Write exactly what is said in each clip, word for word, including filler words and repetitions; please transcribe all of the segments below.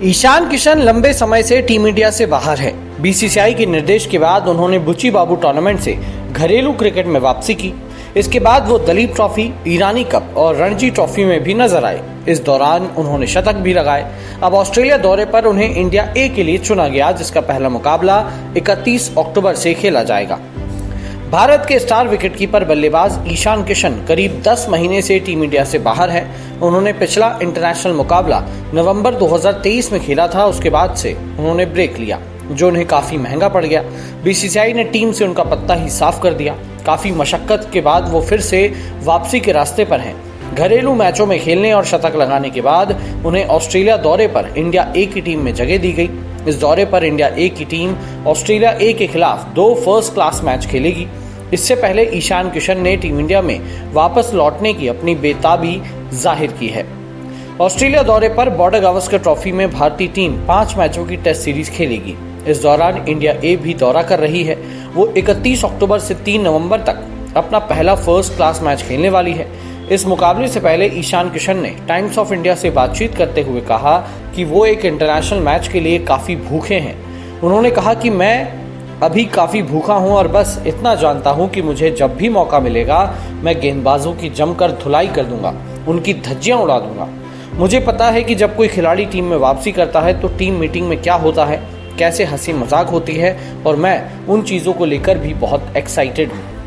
ईशान किशन लंबे समय से टीम इंडिया से बाहर है। बीसीसीआई के निर्देश के बाद उन्होंने बुची बाबू टूर्नामेंट से घरेलू क्रिकेट में वापसी की। इसके बाद वो दलीप ट्रॉफी, ईरानी कप और रणजी ट्रॉफी में भी नजर आए। इस दौरान उन्होंने शतक भी लगाए। अब ऑस्ट्रेलिया दौरे पर उन्हें इंडिया ए के लिए चुना गया, जिसका पहला मुकाबला इकतीस अक्टूबर से खेला जाएगा। भारत के स्टार विकेटकीपर बल्लेबाज ईशान किशन करीब दस महीने से टीम इंडिया से बाहर है। उन्होंने पिछला इंटरनेशनल मुकाबला नवंबर दो हज़ार तेईस में खेला था। उसके बाद से उन्होंने ब्रेक लिया, जो उन्हें काफी महंगा पड़ गया। बीसीसीआई ने टीम से उनका पत्ता ही साफ कर दिया। काफी मशक्कत के बाद वो फिर से वापसी के रास्ते पर हैं। घरेलू मैचों में खेलने और शतक लगाने के बाद उन्हें ऑस्ट्रेलिया दौरे पर इंडिया ए की टीम में जगह दी गई। इस दौरे पर इंडिया ए की टीम ऑस्ट्रेलिया ए के खिलाफ दो फर्स्ट क्लास मैच खेलेगी। इससे पहले ईशान किशन ने टीम इंडिया में वापस लौटने की अपनी बेताबी जाहिर की है। ऑस्ट्रेलिया दौरे पर बॉर्डर गावस्कर ट्रॉफी में भारतीय टीम पांच मैचों की टेस्ट सीरीज खेलेगी। इस दौरान इंडिया ए भी दौरा कर रही है। वो इकतीस अक्टूबर से तीन नवंबर तक अपना पहला फर्स्ट क्लास मैच खेलने वाली है। इस मुकाबले से पहले ईशान किशन ने टाइम्स ऑफ इंडिया से बातचीत करते हुए कहा कि वो एक इंटरनेशनल मैच के लिए काफी भूखे हैं। उन्होंने कहा कि मैं अभी काफी भूखा हूं और बस इतना जानता हूं कि मुझे जब भी मौका मिलेगा मैं गेंदबाजों की जमकर धुलाई कर दूंगा, उनकी धज्जियां उड़ा दूंगा। मुझे पता है कि जब कोई खिलाड़ी टीम में वापसी करता है तो टीम मीटिंग में क्या होता है, कैसे हंसी मजाक होती है, और मैं उन चीजों को लेकर भी बहुत एक्साइटेड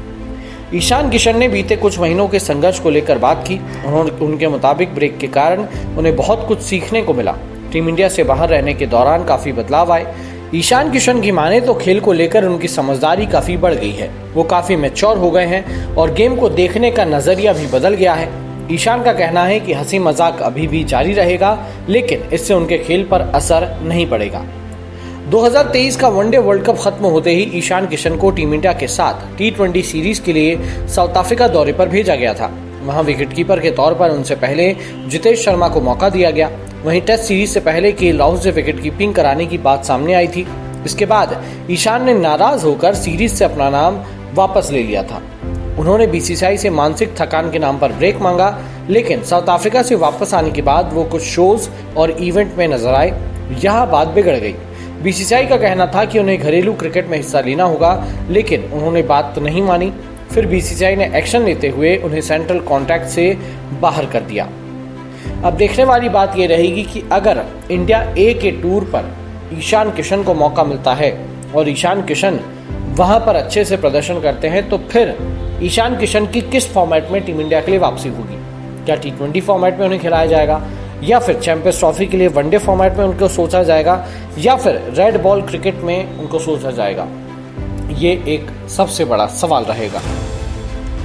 हूँ। ईशान किशन ने बीते कुछ महीनों के संघर्ष को लेकर बात की। उन्होंने उनके मुताबिक ब्रेक के कारण उन्हें बहुत कुछ सीखने को मिला। टीम इंडिया से बाहर रहने के दौरान काफी बदलाव आए। ईशान किशन की माने तो खेल को लेकर उनकी समझदारी काफी बढ़ गई है। वो काफी मैच्योर हो गए हैं और गेम को देखने का नजरिया भी बदल गया है। ईशान का कहना है कि हंसी मजाक अभी भी जारी रहेगा, लेकिन इससे उनके खेल पर असर नहीं पड़ेगा। दो हज़ार तेईस का वनडे वर्ल्ड कप खत्म होते ही ईशान किशन को टीम इंडिया के साथ टी ट्वेंटी सीरीज के लिए साउथ अफ्रीका दौरे पर भेजा गया था। वहां विकेटकीपर के तौर पर उनसे पहले जितेश शर्मा को मौका दिया गया। वहीं टेस्ट सीरीज से पहले केएल राहुल से विकेट कीपिंग कराने की बात सामने आई थी। इसके बाद ईशान ने नाराज होकर सीरीज से अपना नाम वापस ले लिया था। उन्होंने बीसीसीआई से मानसिक थकान के नाम पर ब्रेक मांगा, लेकिन साउथ अफ्रीका से वापस आने के बाद वो कुछ शोज और इवेंट में नजर आए। यहाँ बात बिगड़ गई। बीसीसीआई का कहना था कि उन्हें घरेलू क्रिकेट में हिस्सा लेना होगा, लेकिन उन्होंने बात तो नहीं मानी। फिर बीसीसीआई ने एक्शन लेते हुए उन्हें सेंट्रल कॉन्ट्रैक्ट से बाहर कर दिया। अब देखने वाली बात यह रहेगी कि अगर इंडिया ए के टूर पर ईशान किशन को मौका मिलता है और ईशान किशन वहां पर अच्छे से प्रदर्शन करते हैं, तो फिर ईशान किशन की किस फॉर्मेट में टीम इंडिया के लिए वापसी होगी। क्या टी ट्वेंटी फॉर्मेट में उन्हें खिलाया जाएगा, या फिर चैंपियंस ट्रॉफी के लिए वनडे फॉर्मेट में उनको सोचा जाएगा, या फिर रेड बॉल क्रिकेट में उनको सोचा जाएगा। ये एक सबसे बड़ा सवाल रहेगा।